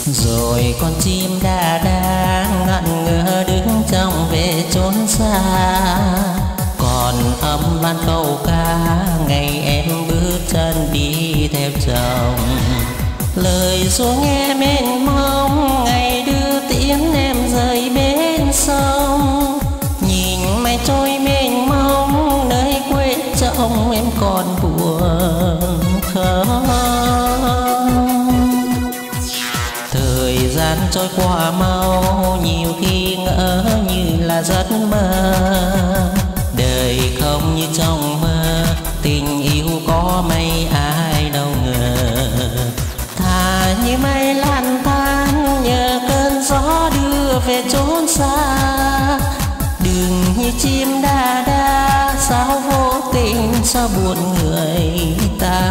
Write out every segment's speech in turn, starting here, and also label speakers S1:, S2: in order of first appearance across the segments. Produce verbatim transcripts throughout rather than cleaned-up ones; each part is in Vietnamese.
S1: Rồi con chim đa đang ngẩn ngơ đứng trong về chốn xa. Còn âm vang câu ca ngày em bước chân đi theo chồng. Lời ru nghe mênh mông ngày đưa tiễn em rời bên sông. Nhìn mây trôi mênh mông nơi quê chồng em còn buồn không. Thời gian trôi qua mau nhiều khi ngỡ như là giấc mơ. Đời không như trong mơ, tình yêu có mấy ai đâu ngờ. Thà như mây lang thang nhờ cơn gió đưa về chốn xa. Đừng như chim đa đa sao vô tình sao buồn người ta.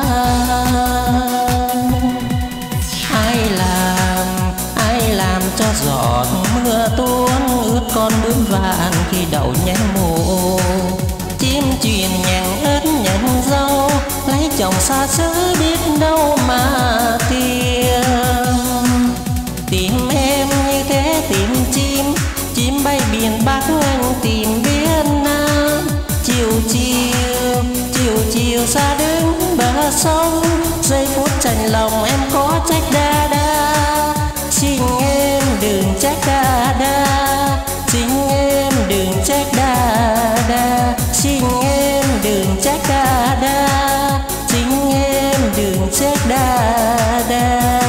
S1: Ai làm, ai làm cho giọt mưa tuôn ướt con bướm vàng khi đậu nhánh mùa. Chim truyền nhàng ớt nhận dâu lấy chồng xa xứ biết đâu mà tìm. Tìm em như thế tìm chim, chim bay biển Bắc anh tìm biển Nam. Chiều chiều, chiều chiều xa đứng bờ sông, giây phút chạnh lòng em có trách đa đa. Xin em đừng trách đa đa, xin em đừng trách đa đa. Xin em đừng trách đa đa, xin em đừng trách đa đa.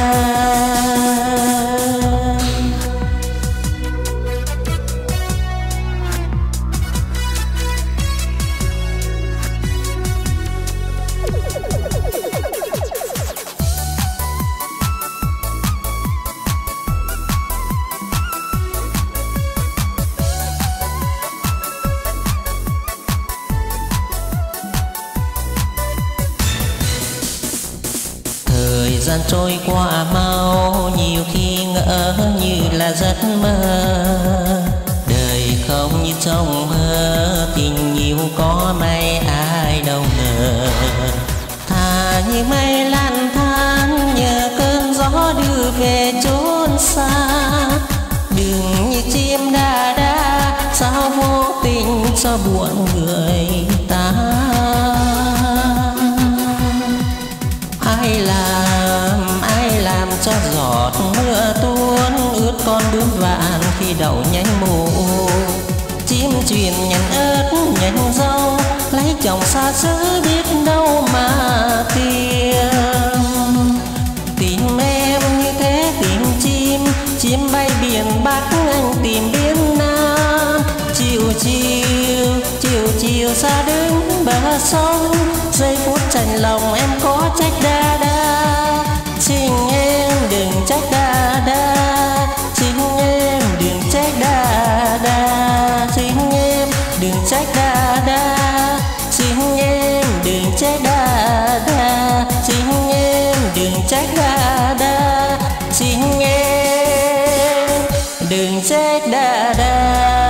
S1: Thời gian trôi qua mau nhiều khi ngỡ như là giấc mơ. Đời không như trong mơ, tình yêu có mấy ai đâu ngờ. Thà như mây lang thang nhờ cơn gió đưa về chốn xa. Đừng như chim đa đa sao vô tình sao buồn người ta. Ai làm, ai làm cho giọt mưa tuôn ướt con bướm vàng khi đậu nhánh mùa. Chim truyền nhành ớt nhành dâu lấy chồng xa xứ biết đâu mà tìm. Tìm em như thế tìm chim, chim bay biển Bắc anh tìm biển Nam. Chiều chiều, chiều chiều xa đứng bờ sông, giây phút chạnh lòng em có trách đa đa. Xin em đừng trách đa đa, xin em đừng trách đa đa. Xin em đừng trách đa đa, xin em đừng trách đa đa. Xin em đừng trách đa đa, xin em đừng trách đa đa.